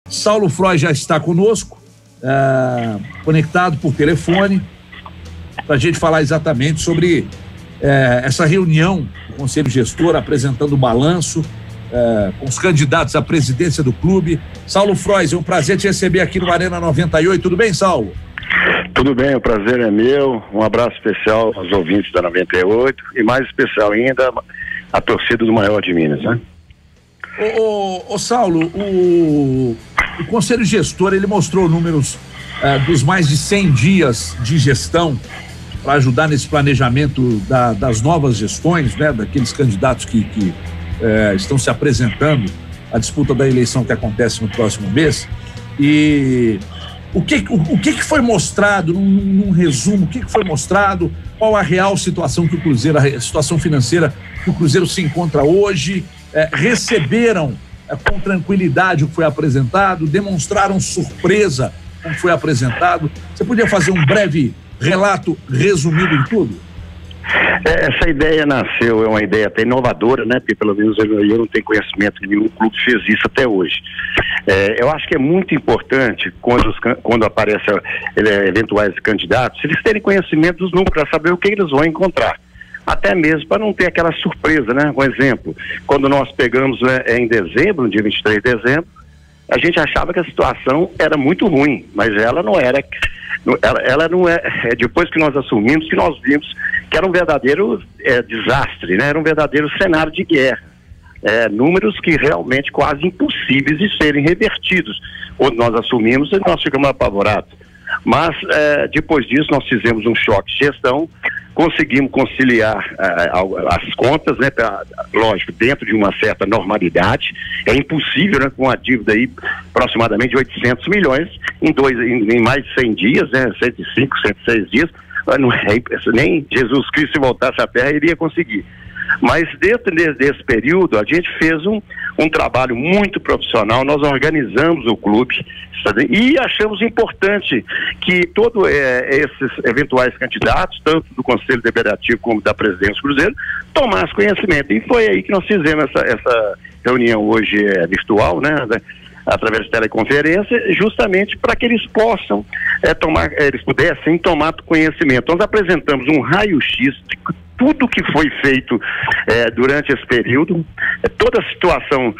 Saulo Frois já está conosco, conectado por telefone, para a gente falar exatamente sobre essa reunião do Conselho Gestor, apresentando o balanço com os candidatos à presidência do clube. Saulo Frois, é um prazer te receber aqui no Arena 98. Tudo bem, Saulo? Tudo bem, o prazer é meu. Um abraço especial aos ouvintes da 98 e mais especial ainda a torcida do Maior de Minas, né? Ô Saulo, o Conselho Gestor, ele mostrou números dos mais de 100 dias de gestão para ajudar nesse planejamento das novas gestões, né? Daqueles candidatos que estão se apresentando à disputa da eleição que acontece no próximo mês. E o que foi mostrado, num resumo, o que foi mostrado, qual a real situação que o Cruzeiro, a situação financeira que o Cruzeiro se encontra hoje? Receberam com tranquilidade o que foi apresentado, demonstraram surpresa com o que foi apresentado? Você podia fazer um breve relato resumido em tudo? Essa ideia nasceu, é uma ideia até inovadora, né? Porque pelo menos eu não tenho conhecimento que nenhum clube fez isso até hoje. Eu acho que é muito importante quando aparecem eventuais candidatos, eles terem conhecimento dos números para saber o que eles vão encontrar. Até mesmo para não ter aquela surpresa, né? Um exemplo, quando nós pegamos em dezembro, no dia 23 de dezembro, a gente achava que a situação era muito ruim, mas ela não era. Ela não é. Depois que nós assumimos, que nós vimos que era um verdadeiro desastre, né? Era um verdadeiro cenário de guerra. Números que realmente quase impossíveis de serem revertidos. Quando nós assumimos, nós ficamos apavorados. Mas depois disso nós fizemos um choque de gestão, conseguimos conciliar as contas, né, lógico, dentro de uma certa normalidade. É impossível, né, com uma dívida aí aproximadamente de 800 milhões em mais de 100 dias, né, 105, 106 dias, nem Jesus Cristo, se voltasse à terra, iria conseguir. Mas dentro desse período a gente fez um trabalho muito profissional, nós organizamos o clube, sabe? E achamos importante que todos esses eventuais candidatos, tanto do Conselho Deliberativo como da Presidência do Cruzeiro, tomassem conhecimento. E foi aí que nós fizemos essa reunião hoje virtual, né? Através de teleconferência, justamente para que eles possam eles pudessem tomar conhecimento. Nós apresentamos um raio-x de tudo que foi feito durante esse período, toda a situação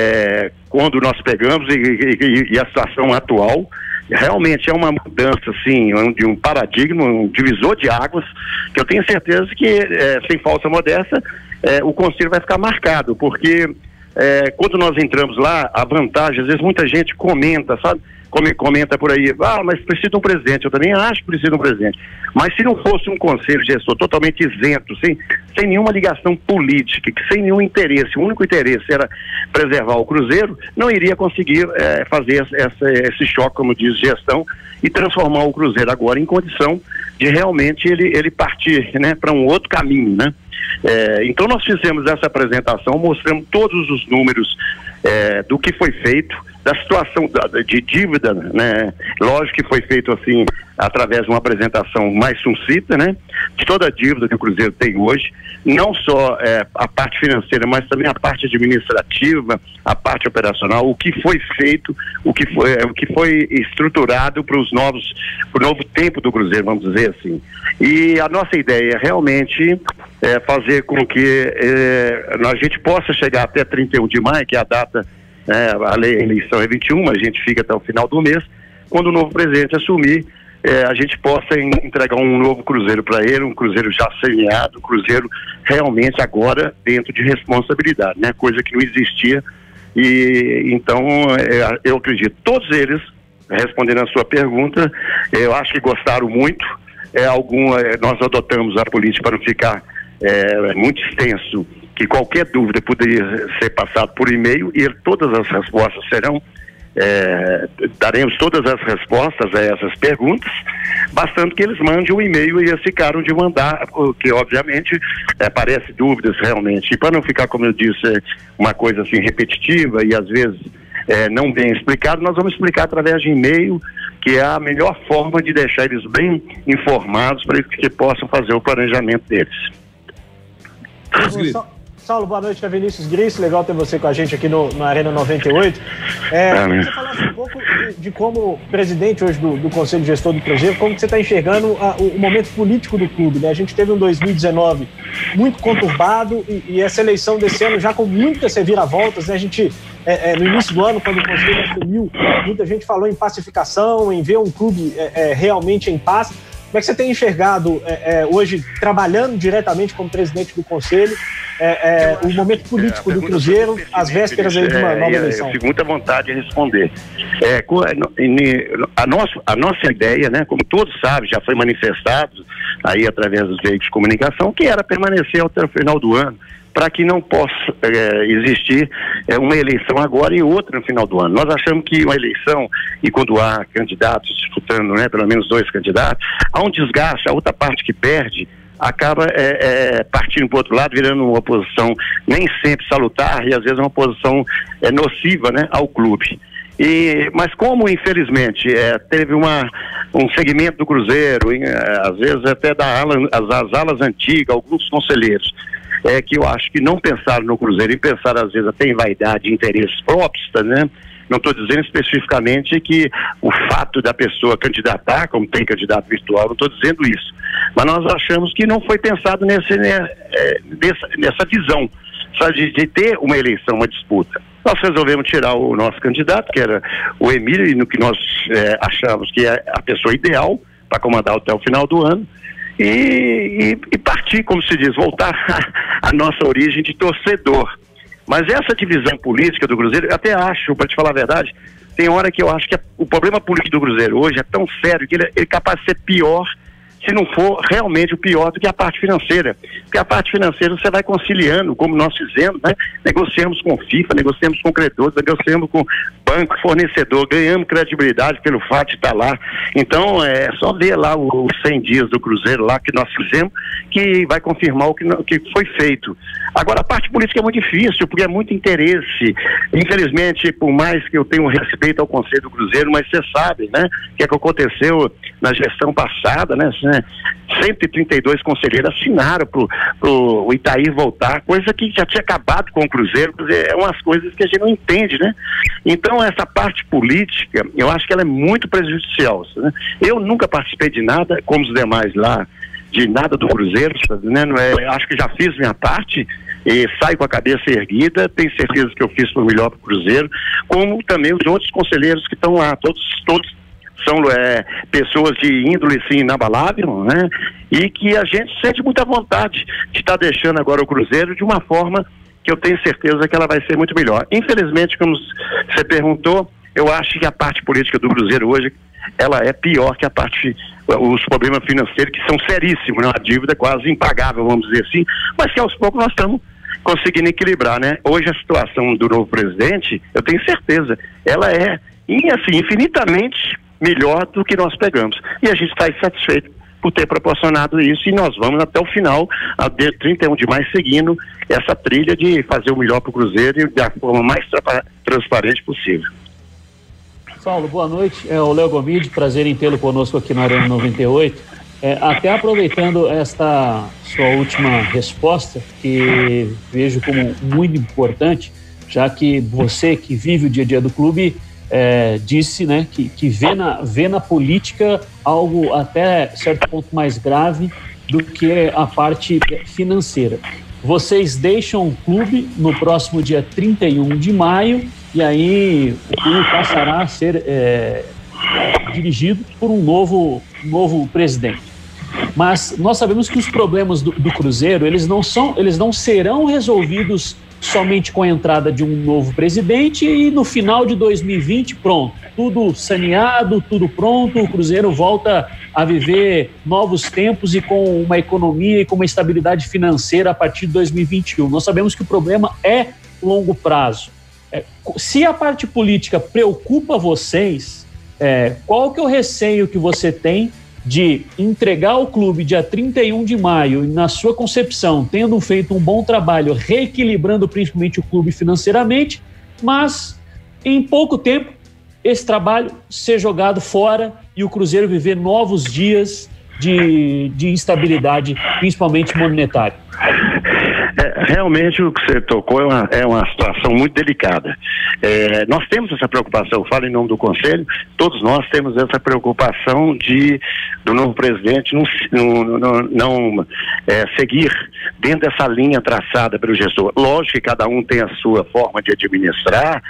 quando nós pegamos e a situação atual. Realmente é uma mudança, assim, de um paradigma, um divisor de águas, que eu tenho certeza que, sem falsa modéstia, o Conselho vai ficar marcado, porque quando nós entramos lá, a vantagem, às vezes muita gente comenta, sabe? Comenta por aí, mas precisa de um presidente. Eu também acho que precisa de um presidente. Mas se não fosse um conselho gestor totalmente isento, sem nenhuma ligação política, sem nenhum interesse, o único interesse era preservar o Cruzeiro, não iria conseguir fazer esse choque, como diz gestão, e transformar o Cruzeiro agora em condição de realmente ele partir, né, para um outro caminho, né? Então nós fizemos essa apresentação, mostramos todos os números do que foi feito, da situação de dívida, né? Lógico que foi feito assim, através de uma apresentação mais sucinta, né? De toda a dívida que o Cruzeiro tem hoje, não só a parte financeira, mas também a parte administrativa, a parte operacional, o que foi feito, o que foi estruturado para o novo tempo do Cruzeiro, vamos dizer assim. E a nossa ideia é realmente fazer com que a gente possa chegar até 31 de maio, que é a data, a eleição é 21, a gente fica até o final do mês, quando o novo presidente assumir, a gente possa entregar um novo Cruzeiro para ele, um Cruzeiro já semeado, um Cruzeiro realmente agora dentro de responsabilidade, né? Coisa que não existia. E então eu acredito, todos eles, respondendo a sua pergunta, eu acho que gostaram muito. Nós adotamos a política para não ficar muito extenso, que qualquer dúvida poderia ser passada por e-mail e todas as respostas serão, daremos todas as respostas a essas perguntas, bastando que eles mandem um e-mail, e eles ficaram de mandar, porque obviamente aparecem dúvidas realmente, e para não ficar, como eu disse, uma coisa assim repetitiva e às vezes não bem explicado, nós vamos explicar através de e-mail, que é a melhor forma de deixar eles bem informados para que possam fazer o planejamento deles. Saulo, boa noite, é Vinícius Gris, legal ter você com a gente aqui na Arena 98. Queria que você falasse um pouco de como presidente hoje do Conselho Gestor do Cruzeiro, como que você está enxergando o momento político do clube, né? A gente teve um 2019 muito conturbado e essa eleição desse ano já com muitas reviravoltas, né? A gente, no início do ano, quando o Conselho assumiu, muita gente falou em pacificação, em ver um clube realmente em paz. Como é que você tem enxergado hoje, trabalhando diretamente como presidente do Conselho, o momento político do Cruzeiro, às vésperas aí de uma nova eleição? Eu fico muita vontade de responder. A nossa ideia, né, como todos sabem, já foi manifestado aí através dos veículos de comunicação, que era permanecer até o final do ano, para que não possa existir uma eleição agora e outra no final do ano. Nós achamos que uma eleição, e quando há candidatos disputando, né, pelo menos 2 candidatos, há um desgaste, a outra parte que perde acaba partindo para o outro lado, virando uma oposição nem sempre salutar e às vezes uma oposição nociva, né, ao clube. Mas como, infelizmente, teve um segmento do Cruzeiro, às vezes até as alas antigas, alguns conselheiros, que eu acho que não pensaram no Cruzeiro e pensaram às vezes até em vaidade, interesses próprios, né? Não estou dizendo especificamente que o fato da pessoa candidatar, como tem candidato virtual, não estou dizendo isso. Mas nós achamos que não foi pensado nessa visão, sabe, de ter uma eleição, uma disputa. Nós resolvemos tirar o nosso candidato, que era o Emílio, e no que nós achamos que é a pessoa ideal para comandar até o final do ano. E partir, como se diz, voltar à nossa origem de torcedor. Mas essa divisão política do Cruzeiro, eu até acho, para te falar a verdade, tem hora que eu acho que o problema político do Cruzeiro hoje é tão sério que ele é capaz de ser pior, se não for realmente o pior do que a parte financeira. Porque a parte financeira você vai conciliando, como nós fizemos, né? Negociamos com FIFA, negociamos com credores, negociamos com banco, fornecedor, ganhamos credibilidade pelo fato de estar lá. Então, é só ver lá os 100 dias do Cruzeiro lá que nós fizemos, que vai confirmar o que foi feito. Agora, a parte política é muito difícil, porque é muito interesse. Infelizmente, por mais que eu tenha um respeito ao Conselho do Cruzeiro, mas você sabe, né, o que aconteceu na gestão passada, né? 132 conselheiros assinaram pro Itair voltar, coisa que já tinha acabado com o Cruzeiro. É umas coisas que a gente não entende, né? Então, essa parte política, eu acho que ela é muito prejudicial, né? Eu nunca participei de nada, como os demais lá, de nada do Cruzeiro, né? Acho que já fiz minha parte e saio com a cabeça erguida, tenho certeza que eu fiz por melhor para o Cruzeiro, como também os outros conselheiros que estão lá, todos são pessoas de índole assim, inabalável, né? E que a gente sente muita vontade de estar deixando agora o Cruzeiro de uma forma que eu tenho certeza que ela vai ser muito melhor. Infelizmente, como você perguntou, eu acho que a parte política do Cruzeiro hoje, ela é pior que os problemas financeiros, que são seríssimos, né? A dívida quase impagável, vamos dizer assim, mas que aos poucos nós estamos conseguindo equilibrar, né? Hoje a situação do novo presidente, eu tenho certeza, ela é assim, infinitamente melhor do que nós pegamos. E a gente está satisfeito por ter proporcionado isso, e nós vamos até o final, até 31 de maio, seguindo essa trilha de fazer o melhor para o Cruzeiro e da forma mais transparente possível. Saulo, boa noite. O Léo Gomide, prazer em tê-lo conosco aqui na Arena 98. Até aproveitando esta sua última resposta, que vejo como muito importante, já que você que vive o dia a dia do clube disse, né, que vê na política algo até certo ponto mais grave do que a parte financeira. Vocês deixam o clube no próximo dia 31 de maio e aí o clube passará a ser dirigido por um novo presidente. Mas nós sabemos que os problemas do Cruzeiro, eles não serão resolvidos somente com a entrada de um novo presidente e no final de 2020, pronto, tudo saneado, tudo pronto, o Cruzeiro volta a viver novos tempos e com uma economia e com uma estabilidade financeira a partir de 2021. Nós sabemos que o problema é longo prazo. Se a parte política preocupa vocês, qual que é o receio que você tem de entregar o clube dia 31 de maio, na sua concepção, tendo feito um bom trabalho, reequilibrando principalmente o clube financeiramente, mas em pouco tempo esse trabalho ser jogado fora e o Cruzeiro viver novos dias de instabilidade, principalmente monetária? Realmente o que você tocou é uma situação muito delicada. Nós temos essa preocupação, eu falo em nome do Conselho, todos nós temos essa preocupação do novo presidente não seguir dentro dessa linha traçada pelo gestor. Lógico que cada um tem a sua forma de administrar,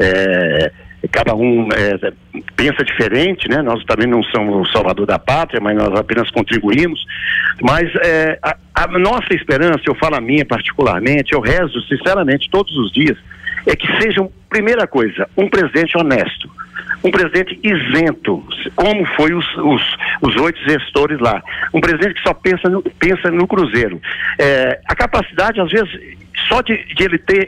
cada um pensa diferente, né? Nós também não somos o salvador da pátria, mas nós apenas contribuímos. Mas a nossa esperança, eu falo a minha particularmente, eu rezo sinceramente todos os dias, é que seja, primeira coisa, um presidente honesto, um presidente isento, como foi os 8 gestores lá, um presidente que só pensa no Cruzeiro. A capacidade, às vezes, só de ele ter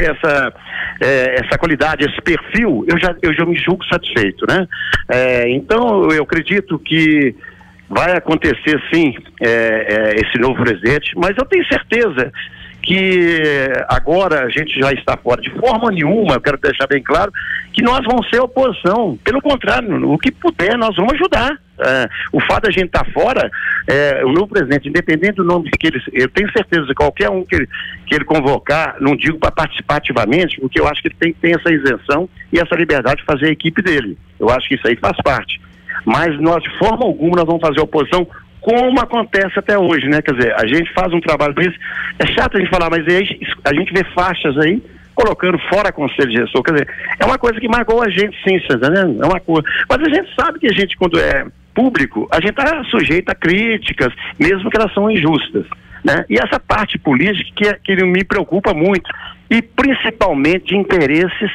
essa qualidade, esse perfil, eu já me julgo satisfeito, né? Então, eu acredito que vai acontecer, sim, esse novo presidente, mas eu tenho certeza que agora a gente já está fora de forma nenhuma, eu quero deixar bem claro, que nós vamos ser oposição. Pelo contrário, o que puder, nós vamos ajudar. O fato da gente estar fora, o novo presidente, independente do nome que ele... Eu tenho certeza que qualquer um que ele convocar, não digo para participar ativamente, porque eu acho que ele tem que ter essa isenção e essa liberdade de fazer a equipe dele. Eu acho que isso aí faz parte. Mas nós, de forma alguma, nós vamos fazer oposição como acontece até hoje, né? Quer dizer, a gente faz um trabalho desse, é chato a gente falar, mas a gente vê faixas aí colocando fora conselho de gestor, quer dizer, é uma coisa que marcou a gente, sim, você tá vendo? É uma coisa, mas a gente sabe que a gente, quando é público, a gente está sujeito a críticas, mesmo que elas são injustas, né? E essa parte política que me preocupa muito, e principalmente de interesses,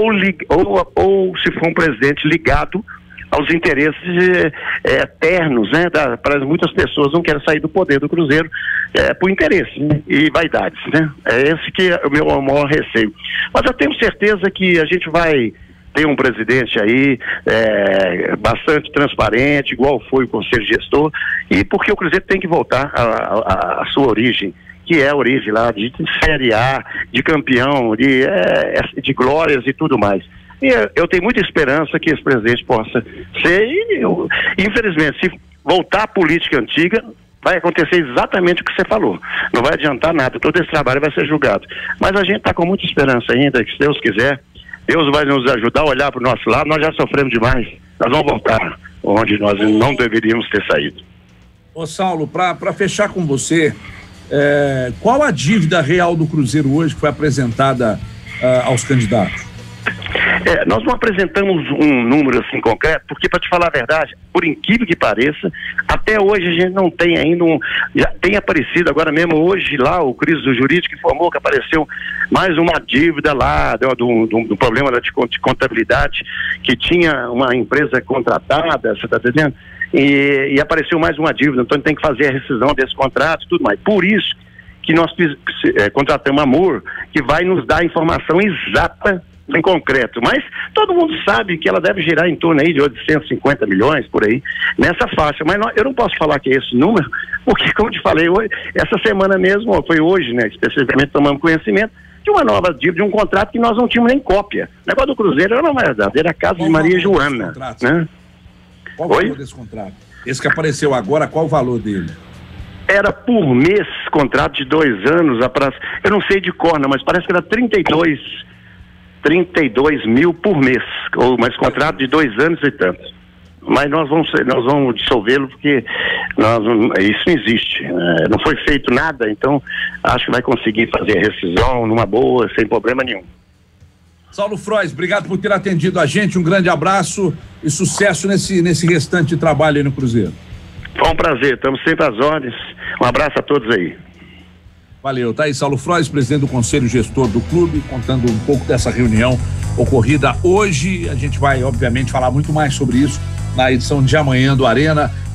ou se for um presidente ligado aos interesses eternos, né? Para muitas pessoas não querem sair do poder do Cruzeiro por interesse, né? E vaidades, né? É esse que é o meu maior receio. Mas eu tenho certeza que a gente vai ter um presidente aí bastante transparente, igual foi o Conselho Gestor, e porque o Cruzeiro tem que voltar à sua origem, que é a origem lá de Série A, de campeão, de glórias e tudo mais. E eu tenho muita esperança que esse presidente possa ser, e infelizmente, se voltar à política antiga, vai acontecer exatamente o que você falou. Não vai adiantar nada, todo esse trabalho vai ser julgado. Mas a gente está com muita esperança ainda, que se Deus quiser, Deus vai nos ajudar a olhar para o nosso lado. Nós já sofremos demais, nós vamos voltar onde nós não deveríamos ter saído. Ô Saulo, para fechar com você, qual a dívida real do Cruzeiro hoje que foi apresentada aos candidatos? Nós não apresentamos um número assim concreto, porque, para te falar a verdade, por incrível que pareça, até hoje a gente não tem ainda já tem aparecido, agora mesmo hoje lá, o Cris do Jurídico informou que apareceu mais uma dívida lá, do problema de contabilidade, que tinha uma empresa contratada, você está entendendo? E apareceu mais uma dívida, então tem que fazer a rescisão desse contrato e tudo mais. Por isso que nós contratamos a Amor, que vai nos dar a informação exata em concreto, mas todo mundo sabe que ela deve girar em torno aí de 850 milhões, por aí, nessa faixa, mas eu não posso falar que é esse número, porque, como te falei, essa semana mesmo, foi hoje, né, especificamente tomamos conhecimento de uma nova dívida, de um contrato que nós não tínhamos nem cópia. O negócio do Cruzeiro era uma verdade, era a casa de Maria Joana, né? Qual o valor desse contrato? Esse que apareceu agora, qual o valor dele? Era por mês, contrato de 2 anos, eu não sei de cor, não, mas parece que era 32 mil por mês, mas contrato de 2 anos e tanto. Mas nós vamos dissolvê-lo porque isso não existe, não foi feito nada, então acho que vai conseguir fazer a rescisão numa boa, sem problema nenhum. Saulo Frois, obrigado por ter atendido a gente, um grande abraço e sucesso nesse restante de trabalho aí no Cruzeiro. Foi um prazer, estamos sempre às ordens, um abraço a todos aí. Valeu, tá aí Saulo Frois, presidente do Conselho Gestor do clube, contando um pouco dessa reunião ocorrida hoje. A gente vai, obviamente, falar muito mais sobre isso na edição de amanhã do Arena.